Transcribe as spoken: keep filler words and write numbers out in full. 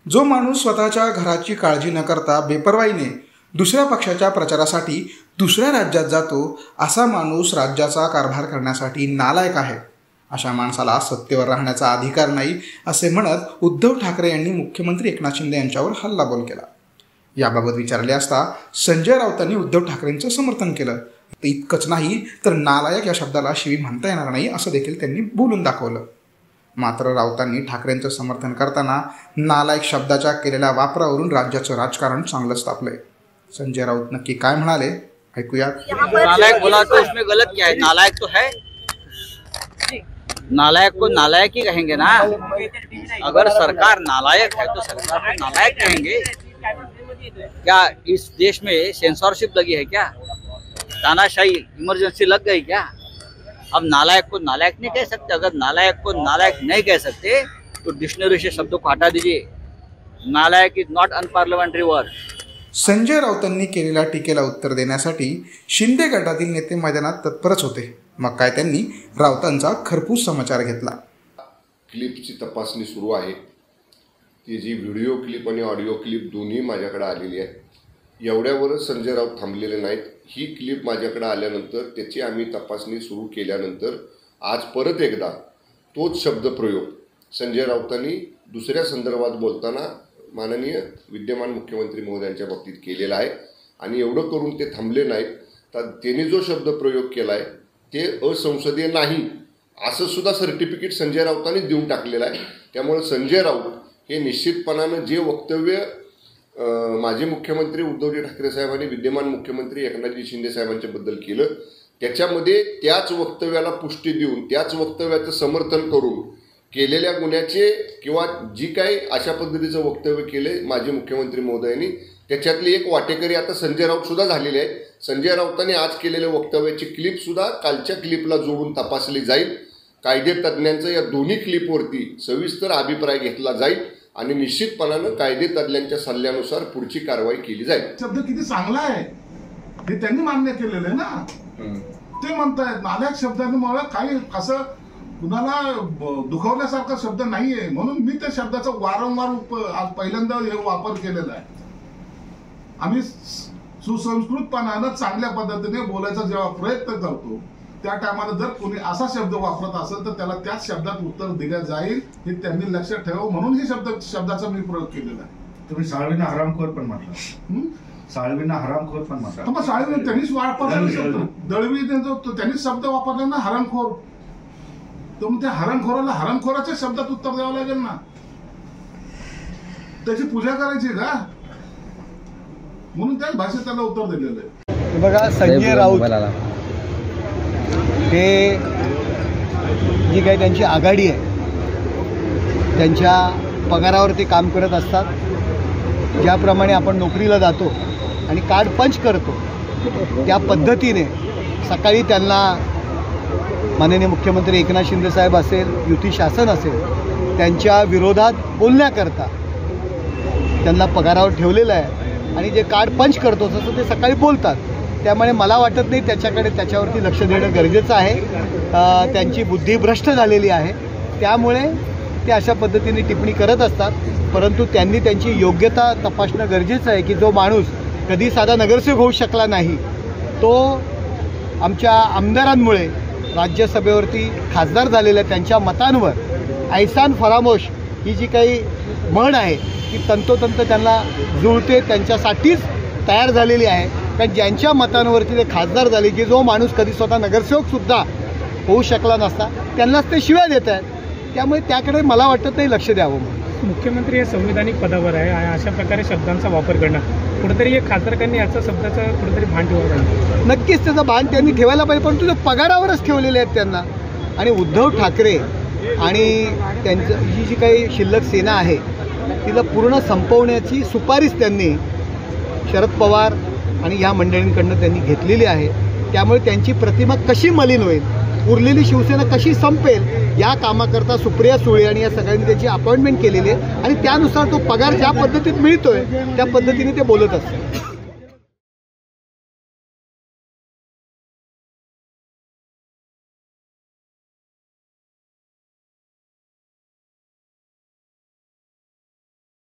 जो माणूस स्वतःच्या घराची काळजी न करता बेपर्वाईने दुसऱ्या पक्षाच्या प्रचारासाठी दुसऱ्या राज्यात जातो, असा माणूस राज्याचा कारभार करण्यासाठी नालायक आहे. अशा माणसाला सत्तेवर राहण्याचा अधिकार नाही, असे म्हणत उद्धव ठाकरे यांनी मुख्यमंत्री एकनाथ शिंदे यांच्यावर हल्लाबोल केला. याबाबत विचारले असता संजय राऊतांनी उद्धव ठाकरेंचं समर्थन केलं. ते इतकंच नाही तर नालायक या शब्दाला शिवी म्हणता येणार नाही असं देखील त्यांनी बोलून दाखवलं. मात्र राऊतांनी ठाकरेंचं समर्थन करताना नालायक शब्दाच्या केलेल्या वापरावरून राज्याचं राजकारण चांगलंच तापलंय. संजय राऊत नक्की काय म्हणाले ऐकूया. नालायक बोला तो उसमें गलत क्या है? नालायक तो है, नालायक को नालायक ही कहेंगे ना. अगर सरकार नालायक है तो सरकार को नालायक कहेंगे. क्या इस देश में सेंसरशिप लगी है क्या? तानाशाही इमरजेंसी लग गई क्या? अब नालायक को नालायक नहीं कह सकते. अगर नालायक को नालायक नहीं कह सकते तो डिक्शनरी से शब्दों को हटा दीजिए. नालायक is not unparliamentary word. Sanjay राऊतांनी केलेल्या टीकेला उत्तर देण्यासाठी शिंदे गटातील नेते मैदानात तत्परच होते. मग काय त्यांनी राऊतांचा खरपूस समाचार घेतला. क्लिपची तपासणी सुरू आहे. ती जी व्हिडिओ क्लिप आणि ऑडिओ क्लिप दोन्ही माझ्याकडे आलेली आहे. एवढ्यावरच संजय राऊत थांबलेले नाहीत. ही क्लिप माझ्याकडे आल्यानंतर त्याची आम्ही तपासणी सुरू केल्यानंतर आज परत एकदा तोच शब्दप्रयोग संजय राऊतांनी दुसऱ्या संदर्भात बोलताना माननीय विद्यमान मुख्यमंत्री महोदयांच्या बाबतीत केलेला आहे. आणि एवढं करून ते थांबले नाहीत, तर त्यांनी जो शब्दप्रयोग केला आहे ते असंसदीय नाही असं सुद्धा सर्टिफिकेट संजय राऊतांनी देऊन टाकलेलं आहे. त्यामुळे संजय राऊत हे निश्चितपणानं जे वक्तव्य माजी मुख्यमंत्री उद्धवजी ठाकरे साहेबांनी विद्यमान मुख्यमंत्री एकनाथजी शिंदे साहेबांच्याबद्दल केलं, त्याच्यामध्ये त्याच वक्तव्याला पुष्टी देऊन त्याच वक्तव्याचं समर्थन करून केलेल्या गुन्ह्याचे किंवा जी काही अशा पद्धतीचं वक्तव्य केले माजी मुख्यमंत्री महोदयांनी, त्याच्यातली एक वाटेकरी आता संजय राऊत सुद्धा झालेले आहेत. संजय राऊतांनी आज केलेल्या वक्तव्याची क्लिपसुद्धा कालच्या क्लिपला जोडून तपासली जाईल. कायदे तज्ज्ञांचा या दोन्ही क्लिपवरती सविस्तर अभिप्राय घेतला जाईल आणि निश्चितपणानं कायदे तज्ज्ञांच्या सल्ल्यानुसार पुढची कारवाई केली जाईल. शब्द किती चांगला आहे हे त्यांनी मान्य केलेलं आहे ना. ते म्हणतायत नालायक शब्दाने मला काही असं कुणाला दुखावल्यासारखा शब्द नाहीये, म्हणून मी त्या शब्दाचा वारंवार आज पहिल्यांदा हे वापर केलेला आहे. आम्ही सुसंस्कृतपणानं चांगल्या पद्धतीने बोलायचा जेव्हा प्रयत्न करतो त्या टायमाला जर कोणी असा शब्द वापरत असेल तर त्याला त्याच शब्दात उत्तर दिलं जाईल हे त्यांनी लक्षात ठेवावं, म्हणून हे शब्द शब्दाचा मी प्रयोग केलेला आहे. तुम्ही साळवींना हरामखोर पण म्हटलं. साळवींना हरामखोर पण म्हटलं. मग साळवी त्यांनीच वापरला शब्द, दळवी त्यांनीच शब्द वापरला ना हरामखोर. तर मग त्या हरणखोराला हरणखोराच्या शब्दात उत्तर द्यावं लागेल ना. त्याची पूजा करायची का, म्हणून त्याच भाषेत त्याला उत्तर दिलेलं आहे. बघा, संजय राऊत हे जी काही त्यांची आघाडी आहे त्यांच्या पगारावर ते काम करत असतात. ज्याप्रमाणे आपण नोकरीला जातो आणि कार्ड पंच करतो त्या पद्धतीने सकाळी त्यांना माननीय मुख्यमंत्री एकनाथ शिंदे साहेब असेल, युती शासन असेल, त्यांच्या विरोधात बोलण्याकरता त्यांना पगारावर ठेवलेलं आहे आणि जे कार्ड पंच करतो तसं ते सकाळी बोलतात. त्यामुळे मला वाटत नाही त्याच्याकडे त्याच्यावरती लक्ष देणं गरजेचं आहे. त्यांची बुद्धी भ्रष्ट झालेली आहे, त्यामुळे ते अशा पद्धतीने टिप्पणी करत असतात. परंतु त्यांनी त्यांची योग्यता तपासणं गरजेचं आहे की जो माणूस कधी साधा नगरसेवक होऊ शकला नाही तो आमच्या आमदारांमुळे राज्यसभेवरती खासदार झालेल्या त्यांच्या मतांवर ऐसान फरामोश ही जी काही म्हण आहे ती तंतोतंत त्यांना जुळते, त्यांच्यासाठीच तयार झालेली आहे. कारण ज्यांच्या मतांवरती ते खासदार झाले की जो माणूस कधी स्वतः नगरसेवकसुद्धा होऊ शकला नसता त्यांनाच ते शिव्या देत आहेत. त्यामुळे त्याकडे मला वाटत नाही लक्ष द्यावं. मुख्यमंत्री हे संविधानिक पदावर आहे आणि अशा प्रकारे शब्दांचा वापर करणं कुठेतरी हे खासदारांनी याचा शब्दाचं कुठेतरी भान ठेवायला पाहिजे. नक्कीच त्याचं भान त्यांनी ठेवायला पाहिजे, पण तुझ्या पगारावरच ठेवलेले आहेत त्यांना. आणि उद्धव ठाकरे आणि त्यांचं ही जी काही शिल्लक सेना आहे तिला पूर्ण संपवण्याची सुपारीच त्यांनी शरद पवार आणि ह्या मंडळींकडनं त्यांनी घेतलेली आहे. त्यामुळे त्यांची प्रतिमा कशी मलिन होईल, उरलेली शिवसेना कशी संपेल या कामाकरता सुप्रिया सुळे आणि या सगळ्यांनी त्याची अपॉइंटमेंट केलेली आहे आणि त्यानुसार तो पगार ज्या पद्धतीत मिळतोय त्या पद्धतीने ते बोलत असतात.